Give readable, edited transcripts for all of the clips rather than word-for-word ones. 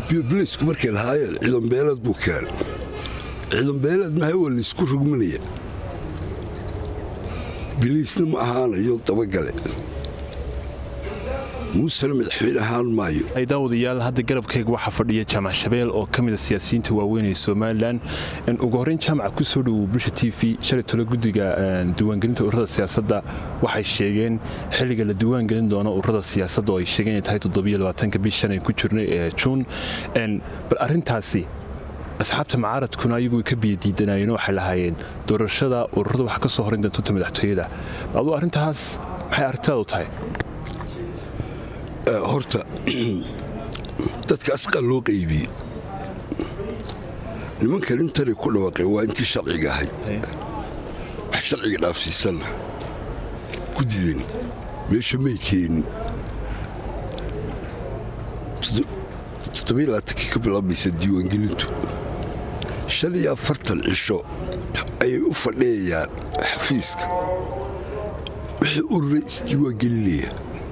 بيبليسku markay lahaayeen ciidan beelad buu keenay ciidan beelad ma hayo la isku rugmanaya biliisna ma ahaanayo dabagale muuse madaxweyne ahaan maayo ay daawadayaal hadda garabkayga waxa fadhiya Jaamac Shabeel oo kamid ah siyaasiyiinta waaweyn ee Soomaaliland in ugu horeyn Jaamac ku soo dhaw Bulsha TV shalay tolo gudiga diiwaangelinta ururada siyaasadda waxay sheegeen xilliga la diiwaangelin doono ururada siyaasadda oo ay sheegeen in tahay 27 bishan ay ku jirnay June bal arintaasi asxaabta mucaaradkuna ayagu ka biyadiidanayeen waxa lahaayeen doorashada ururada waxa ka soo horeyn doonta madaxtooyada adoo arintaas maxay aragtida u tahay horta dadka asqal loo qaybiyay nimanka intani ku dhawaaqay waa intii sharciga ahayd wax sharciga dhaafsiisan ku diidan meesha may keenin toddobaadkii ka bilaabmaysa diiwaangelintu 45 cisho ayay u fadhiyaan xafiiska wixii ururada isdiiwaangelinaya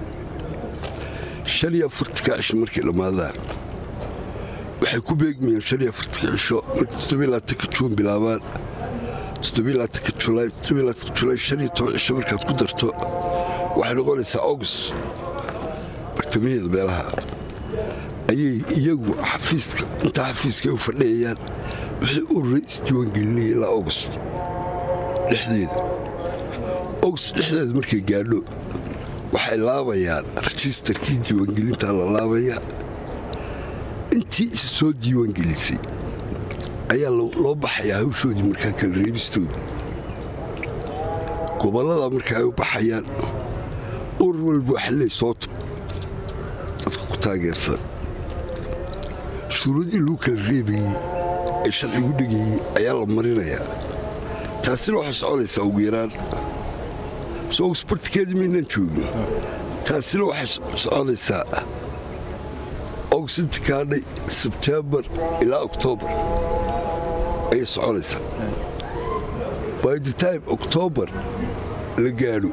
45 cisho markay dhamaadaan waxay ku beegmayaan 45 cisho markii 17 Juun bilaabaan 17 July 15 cisho markaad ku darto waxay noqonaysaa August bartamaheeda meelaha ayay iyagu xafiiska inta xafiiska u fadhiyaan wixii ururada isdiiwaangelinaya ilaa August dhexdeeda markay gaadho waxay laabayaan registerkii diiwaangelinta la laabayaa intii soo diiwaangelisay ayaa loo baxayaa hawshoodii markaa kala reebistooda gobollada markaa ay u baxayaan urur walba waxa lay soo tub dadka ku taageersan shuruudii lagu kala reebayey ee sharcigu dhigayey ayaa la marinayaa taasina waxay soconaysaa ugu yaraan soo sportkeedii maynan joogin taasina waxay soconaysaa August kaadhay September ilaa October ayay soconaysaa by the time October la gaadho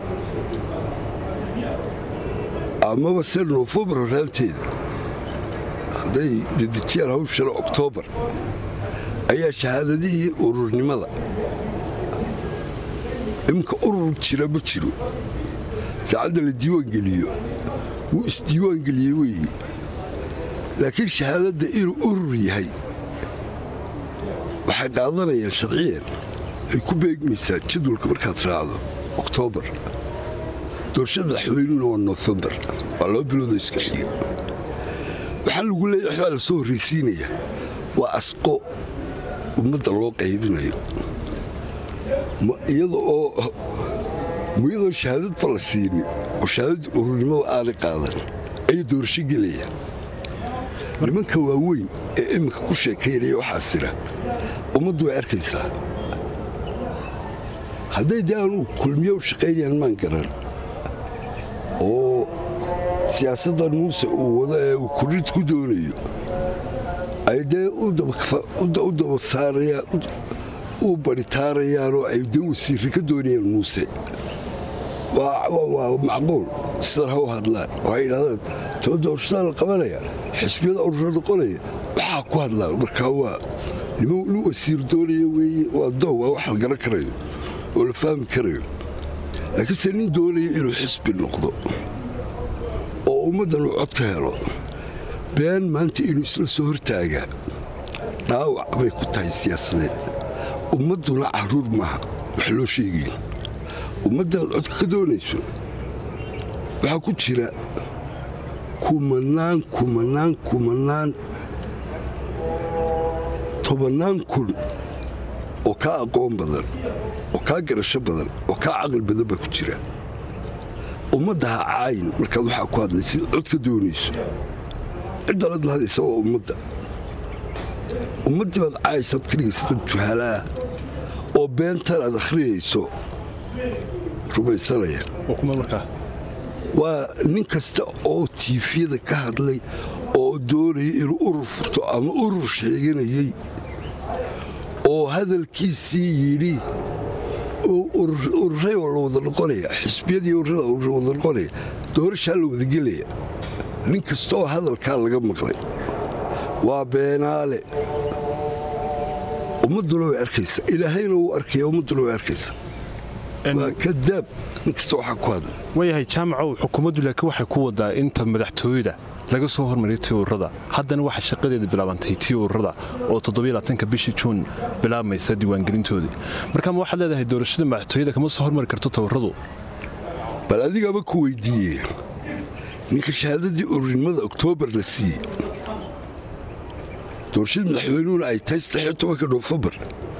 amaba se November horaanteeda hadday dedejiyaan hawshana October ayaa shahaadadihii ururnimada imka urur jira ma jiro saacadda la diiwaangeliyo wuu isdiiwaangeliyey weeye laakiin shahaadadda inuu urur yahay waxay qaadanayaan sharciyan ay ku beegmaysaa jadwalka markaad raacdo October doorashada madaxweynuna waa November waa 2 bilood iska xiga waxaa lagu leeyahay waxaa la soo horreysiinaya waa asqo ummadda loo qaybinayo iyadoo shahaadad ba la siinin oo shahaadada ururnimada aanay qaadan ayay doorasho gelayaan nimanka waaweyn ee iminka ku sheekaynaya waxaa sira ummaddu way arkaysaa hadday dee aanu kulmiyo u shaqaynayaan maan garan oo siyaasaddan muuse uu wado ee uu kordhid ku doonayo ay dee u daba saarayaan u baritaarayaanoo ay dee wasiirri ka doonayaan muuse waa macquul sidan ha u hadlaan waxay yidhahdaan too doorashadaa la qabanaya xisbiyada urura noqonaya waxaa ku hadlaan markaa waa nin wasiir doonaya weeye waa dow waa wax la garan karayo oo la fahmi karayo laakiinse nin doonaya inuu xisbi noqdo oo ummaddan uu cod ka helo been maanta inuu isla soo hortaagaa dhaawac bay ku tahay siyaasadeed ummadduna carruur maaha wax loo sheegayn ummaddanaad codka ka doonayso waxaa ku jira kumanaan 10 kun oo kaa aqoon badan oo kaa garasho badan oo kaa caqli badan baa ku jira ummadda ha caayin markaad waxaa ku hadlaysid cod ka doonayso ciddanaad la hadlaysa waa ummaddii baad caaysaad ka dhigaysa dad juhalaah oo beentan aad akhriyayso rumaysanaya waa nin kasta oo tiifiyada ka hadlay oo doonaya inuu urur furto ama urur sheeganayey oo hadalkiisii yidhi ururay waa la wada noqonaya xisbiyadii ururada wada noqonaya doorashaa la wadagelaya nin kastaoo hadalkaa laga maqlay waa beenaale ummadduna way arkaysa ilaahayna wuu arkaya ummadduna way arkaysa waa kadaab inkasta waxaa ku hadla waayahay jaamacow xukuumaddu laakiin waxay ku wadaa inta madaxtooyada laga soo hormariyay tii ururada haddana waxaa shaqadeeda bilaabantay tii ururada oo 27 bishii juun bilaabmaysa diiwaangelintoodii marka ma waxaad leedahay doorashada madaxtooyada kama soo hormari karto tawradu bal adigaba ku weydiiyey ninka shahaadadii ururinimada oktoobar la siiyey doorashada madaxweynuhuna ay tahay 16 Noofembar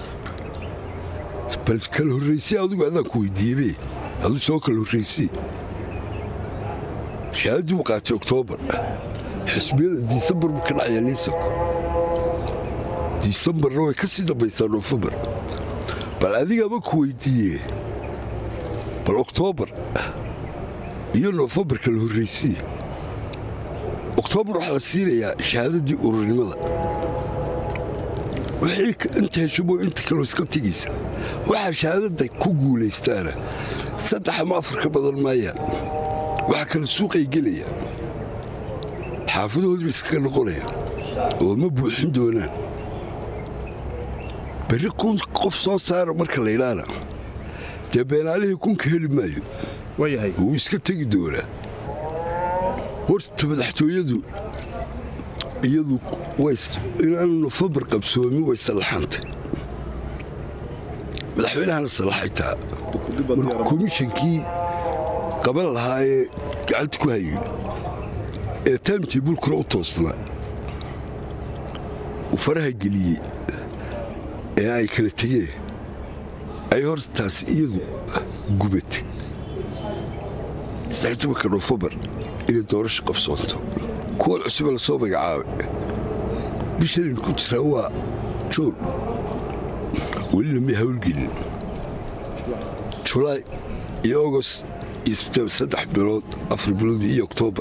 bal kala horraysay adigu adaan ku weydiiyey aduu soo kala horraysay shahaadadii uu qaatay oktoobar xisbiyada disembar buu ka dhacaya liisako disembarna way ka sii dambaysaa Noofembar bal adigaba ku weydiiyey bal oktoobar iyo Noofembar kala horraysay oktoobar waxaa la siinayaa shahaadadii ururinimada wixii inta heshubo inta kaloo iska tegaysa waxaa shahaadada ku guulaystaana 3 ama 4 ka badan maayaan waxaa kala suuqay gelaya xaafadoodii iskaga noqonaya oo ma buuxin doonaan berri kun qof soo saara marka la ilaana dee beenaalihii kunka heli maayo waayahay wuu iska tegi doonaa horta madaxtooyadu iyadu inaanu Noofembar qabsoomin way salaxantay madaxweynahana salaxaytaa marka komishankii qaban lahaa ee gacanta ku hayay ee timetable-kuna u toosnaa uu faraha geliyey ee ay kala tegeen ay hortaas iyadu gubatay 16 Noofembar inay doorasho qabsoonto kuwa cusub la soo magacaabay bishan ku jira waa juun weli lama hawlgelin July iyo August iyo 3 bilood 4 bilood iyo Oktoobar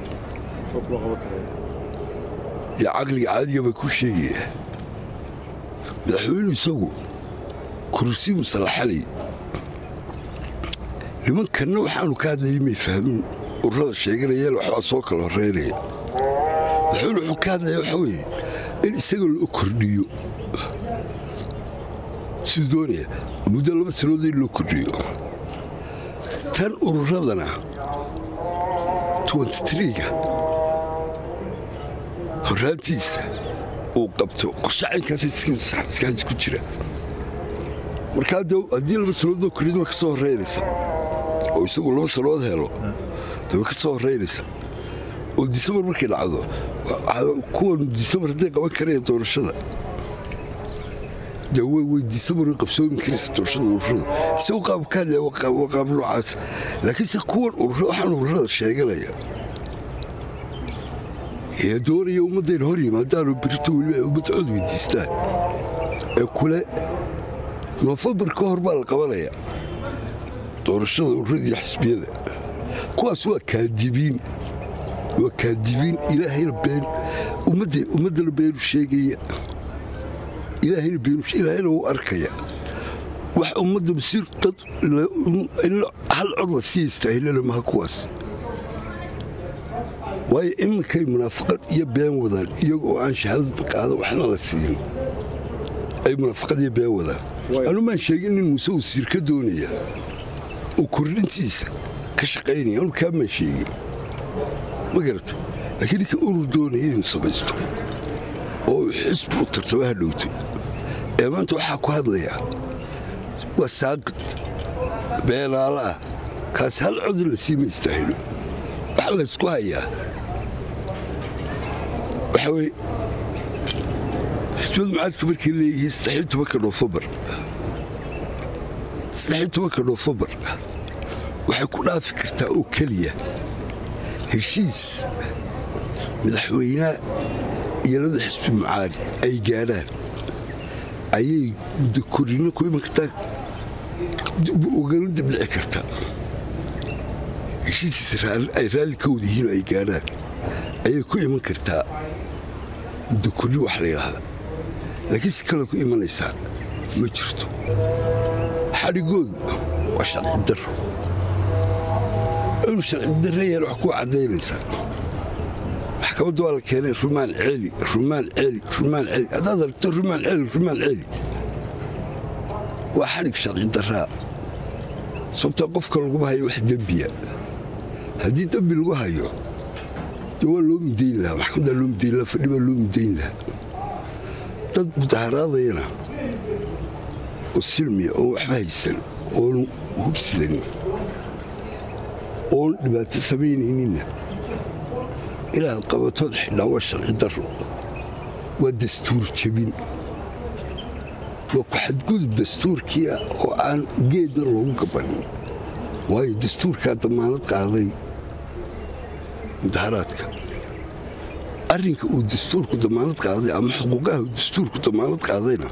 ya caqliga caadiga ba ku sheegaya madaxweynuhu isagu kursi musalaxalay nimankanna waxaanu ka hadlayay may fahmin ururada sheeganayeen waxbaa soo kala horreynaya madaxweynuhu wuxuu ka hadlaya waxa weeye in isaga loo kordhiyo siduu doonaya muddo 2 sanadood in loo kordhiyo tan ururadana 23ga horraantiisa uu qabto qorshacaynkaas iskaxis ku jira marka haddii 2 sanadood loo kordhiyo ka soo horreynaysa oo isagu 2 sanadood helo daba ka soo horreynaysa oo disembar markay dhacdo kuwan disembar hadday qaban karaya doorashada dee way disembar way qabsoomi karaysa doorashada ururada isagu qaab ka hadlaya waa qaab noocaas laakiinse kuwan waxaan ururada sheeganaya ee doonaya ummaddayna hor yimaadaanoo birito weliba ay ummadda cod weydiistaan ee kule Noofembar ka hor baa la qabanaya doorashada ururada iyo xisbiyada kuwaas waa kaadibiin ilaahayna been ummaddana beenu sheegaya ilaahayna wuu arkaya wax ummadda masiir dad hal cod la sii istaahilana maha kuwaas waayo iminkay munaafaqad iyo been wadaan iyaga oo aan shahaadad qaada waxna la siin ay munaafaqad iyo been wadaan anu maan sheegin in muuse uu siir ka doonaya oo kordhintiisa ka shaqaynaya anu kaamaan sheegin ma garata laakiin ninka urur doonaya inuu samaysto oo xisbi u tartamaha dhowtay ee maanta waxaa ku hadlayaa waa saaqid beenaala ah kaas hal cod la siima istaahilo waxaa laysku hayaa waxaa weye xisbiyadu mucaaradka markay leeyihiin 16 Noofembar waxay ku dhaafi kartaa oo keliya heshiis madaxweynaha iyo labada xisbi mucaarid ay gaadhaan ayay muddo korino ku iman kartaa ogala dibdhici kartaa heshiisiis ay raalli ka wada yihiin oo ay gaadhaan ayay ku iman kartaa muddo korni wax la yidhaahda laakiin si kale ku imanaysaa ma jirto xadhigoodu waa sharci darro inuu sharci darro yahan wax ku caddaynaysaa maxkamadda waa la keenay rumaan ceeli haddaad aragto rumaan ceeli waa xadhig sharci darraa sababtaa qofka laguma hayo wax dembiya haddii dembi lagu hayo dee waa loo mudayn lahaa maxkamaddaa loo mudayn lahaa fadhi baa loo mudayn lahaa dad mudaharaadayana oo silmiya oon waxba haysan oon hubsidanin oon dhibaato samaynayninna inaad qabatood xidhaa waa sharci darro waa dastuur jebin waa ku xadgudub dastuurkiia oo aan geedna loogu gabanin waayo dastuurkaa damaanad qaaday mudaharaadka arrinka uu dastuurku damaanad qaaday ama xuquuqaha uu dastuurku damaanad qaadayna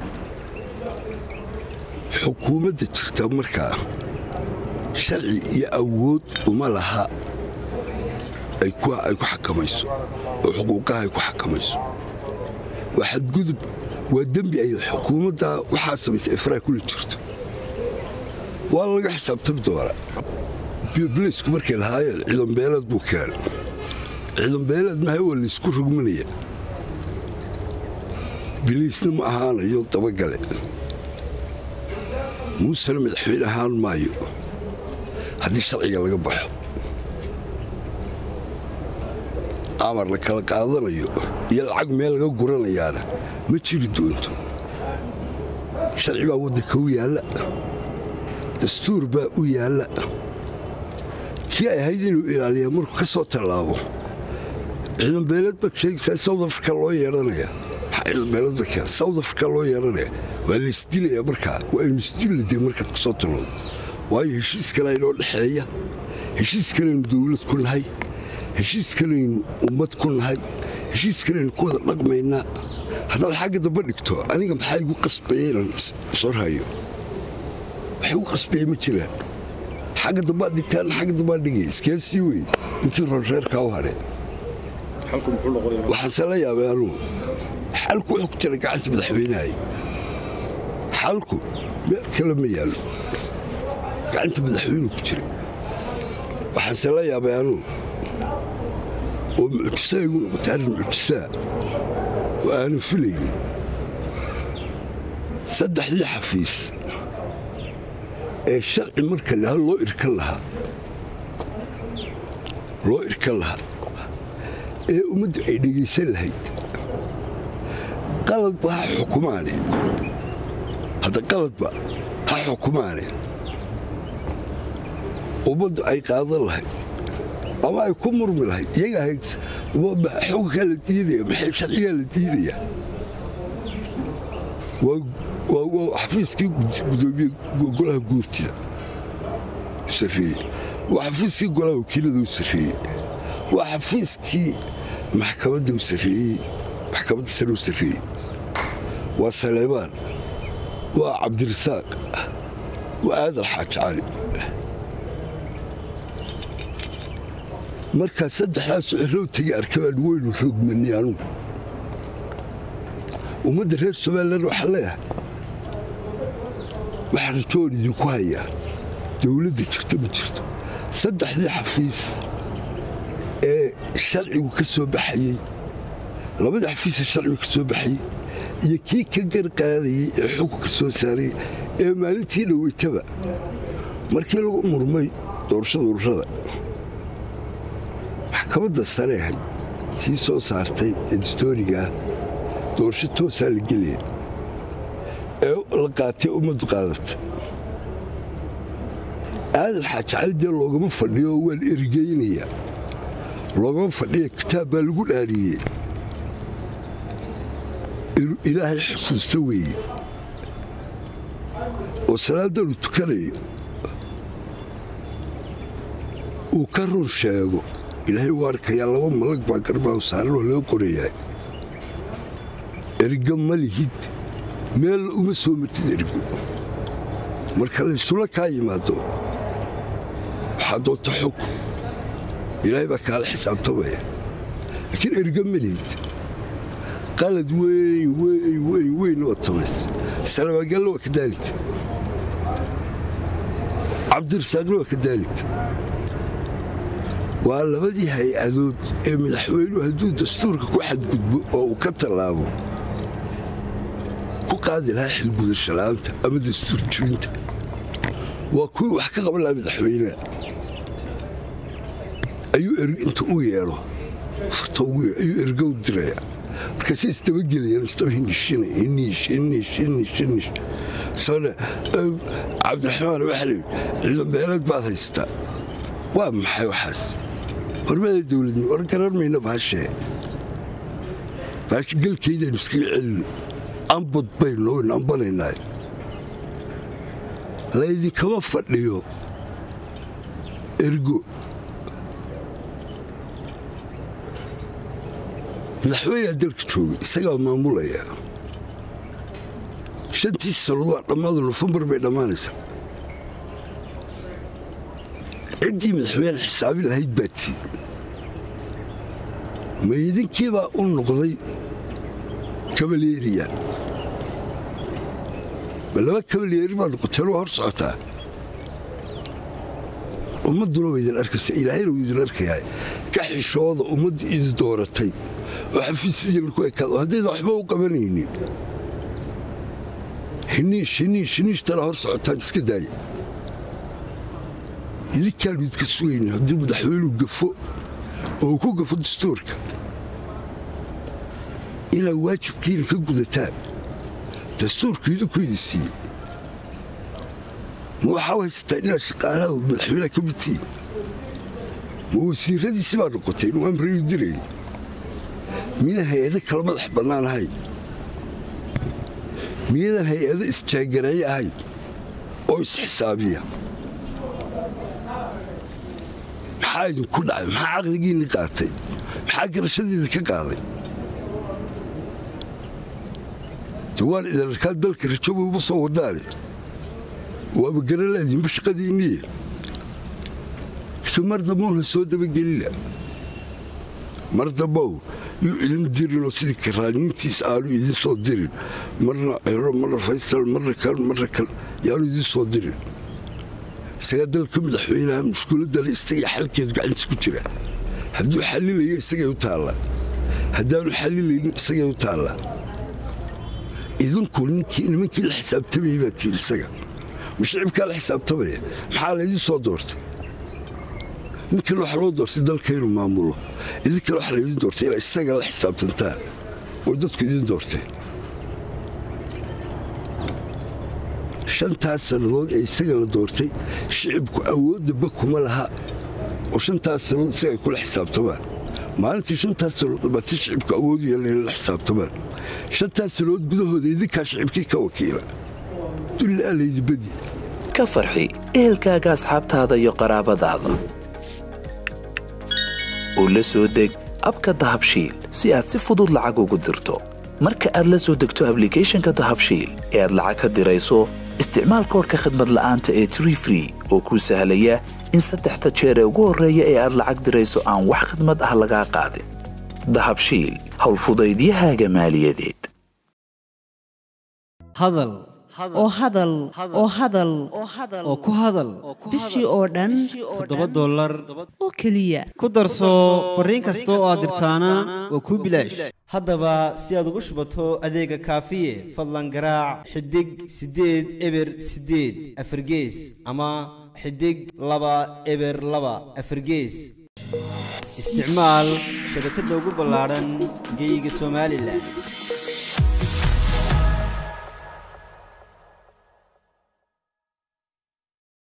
xukuumadda jirta markaa sharci iyo awood uma laha ay ku xakamayso oo xuquuqaha ay ku xakamayso waa xadgudub waa dembi ay xukuumadda waxaa samaysa ifraa kula jirto waa laga xisaabtami doonaa bilisku markay lahaayeen ciidanbeeleed buu keenay ciidanbeeleed maha waa laysku rogmanaya biliisna ma ahaanayo dabagale muusena madaxweyne ahaan maayo haddii sharciga laga baxo amar la kala qaadanayo iyo lacag meel laga guranayaana ma jiri doonto sharci baa waddanka u yaalla dastuur baa u yaalla kii ay ahayd inuu ilaaliya markuu ka soo tallaabo ciidanbeeleed baad sheegaysaa south africa loo yeedhanaya ciidanbeeleed ba south africa loo yeedhanaya waa laysdilaya markaa waa aynu isdilladee markaad ka soo talloodo waayo heshiis kale aynoo dhexeeya heshiis kalaynu dawlad ku nahay heshiis kalaynu ummad ku nahay heshiis kalaynu ku wada dhaqmaynaa haddaad xagga damba dhigto aniga maxaa igu qasbaya inaan sorhayo wax igu qasbaya ma jiraan xagga dambaad dhigtaan xagga dambaad dhigay iskaasii wey ninkii roorreerkaa u hadhee waxaanse la yaabay anugu xalku wuxuu ku jira gacanta madaxweynahay xalku meel kale ma yaallo gacanta madaxweynuu ku jira waxaanse la yaabay anugu oo mucjisaa igu noqotay arrin mucjisaa oo aanan filaynin saddexdii xafiis ee sharci marka laha loo irkan lahaa ee ummaddu ay dhegaysan lahayd qaladba ha xukumaane hadda qaladba ha xukumaane ummaddu ay qaadan lahayd ama ay ku murmi lahayd iyaga ahayd xukunkaa la diidaya maxay sharcigaa la diidaya waa xafiiskii gudoomiye golaha guurtida u sarreeyey waa xafiiskii golaha wakiilada u sarreeyey waa xafiiskii maxkamadda u sarreeyey maxkamadda sare u sarreeyey waa saleebaan waa cabdirasaaq waa aadal xaaji cali markaa saddexdaas cirrow tegi arkabaan weynu rogmanay anugu ummadda reer somalilan waxaa leeyahay waxa rajoon idinku hayaa dawladda jirto ma jirto saddexdii xafiis ee sharcigu ka soo baxayey labadii xafiisee sharcigu ka soo baxayey iyo kii ka garqaadayey ee xukunka soo saarayey ee maalintii dhoweytaba markii lagu murmay doorashada ururada maxkamadda sare ahayd tii soo saartay ee dastoorigaah doorasho toosaa la gelaya ee la qaatay ummaddu qaadata aadal xaaji cali dee loogama fadhiyo waa la ergeynayaa loogama fadhiya kitaab baa lagu dhaariyey inuu ilaahay xusuusto weeye oo salaadanu tukanayo uu ka run sheego ilaahay u arkayaa laba malag baa garbaa saaran oo laga qorayahay erga ma lihid meel uma soo martid ergo marka laysula kaa yimaado waxaa doonta xog ilaahay baa kaala xisaabtamaya laakiin erga ma lihid qalad weyn waad samaysa salamaagaalna waa kadaalika cabdirasaaqna waa kadaalika waa labadii hay-adood ee madaxweynuhu hadduu dastuurka ku xadgudbo oo uu ka tallaabo ku qaadi lahaa xilgudasho la'aanta ama dastuur jibinta waa kuwii wax ka qaban lahaa madaxweynaha ayuu inta u yeedho furta ayuu ergow diraya markaasay isdabagelayaan isdaba hiniish sone cabdiraxmaan waxa leeyi ciidan beeleed baad haystaa waa maxay waxaas hormada dawladnimo war garan mayna baashee baash galkaydaynu iskaga celino ambad baynu ambanaynaa laydinkama fadhiyo ergo madaxweynaha dalka joogay isagaa maamulaya 5 sannadood dhammaadu Nofembar bay dhammaanaysaa ciddii madaxweyne xisaabi lahayd baatii ma idinkiibaa u noqday kabaleeriya ma laba kabaleeri baa noqoteen waa hor socotaa ummadduna waa idin arkaysa ilaahayna wuu idin arkayaa ka xishooda ummaddii idin dooratay oo xafiisyadiina ku ekaado haddaydan waxba u qabanaynin hiniishtana hor socotaan iska daaya idinkaanu idinka sugayna haddii madaxweynuhu gafo oo uu ku gafo dastuurka inaad waajibkiina ka gudataan dastuurku idinku idin siiyey ma waxaa haysataa inaad shaqaalaha madaxweynaha ka mid tihiin ma wasiiradiisi baa noqotay inuu amrayu dirayay miyaan hay-ado kala madax bannaan ahayn miyadan hay-ado isjaagareeye ahayn oo isxisaabiya maxaa idinku dhacay maxaa caqligiinni qaatay maxaa garashadiida ka qaaday dawaan idan arkaa dalka rajoba uma soo wadaane waaba garalaadiinba shaqadiinniye mar dambow ha soo dabagelina mar dambow yuu idin dirinoo sidii karaaniintiis aanu idin soo dirin marna cero marna faysal marna kal yaanu idin soo dirin isagaa dalka madaxweynaha mushkuuladdana isaga xalkeedu gacantiis ku jira hadduu xallilayo isagay u taallaa haddaanu xallilaynin isagay u taallaa idinku nimankii la xisaabtamayay baa tiiri isaga ma shicibkaa la xisaabtamaya maxaa laydin soo doortay ninkan waxa loo doortay dalka inuu maamulo idinkana waxa laydin doortay inaa isaga la xisaabtantaan oo dadku idin doorteen 5 sannadood ee isaga la doortay shicibku awoodaba kuma laha oo 5 sannadood isaga kula xisaabtamaan maalintii 5 sannadood dhammaatay shicibku awood yeelan la xisaabtamaan 5 sannadood gudahooda idinkaa shicibkii ka wakiila dullaa laydibadi ka farxi ehelkaaga asxaabtaada iyo qaraabadaada oo la soo deg abka dahabshiil si aad si fudud lacag ugu dirto marka aad la soo degto ablicationka dahabshiil ee aad lacag ka dirayso isticmaal koodhka khidmad la'aanta ee Tree Free oo kuu sahlaya in 3 jeer ee ugu horreeya ee aad lacag dirayso aan wax khidmad ah lagaa qaadin dahabshiil hawl fudaydiyahaaga maaliyadeed hadal oo ku hadal bishii oo dhan $7 oo keliya ku darso fariin kasta oo aad dirtaana waa kuu bilaash haddaba si aad ugu shubato adeega kaafiye fadlan garaac xidig 8 eber 8 afargees ama xidig 2 eber 2 afargees isticmaal shabakadda ugu ballaaran geyga Soomaaliland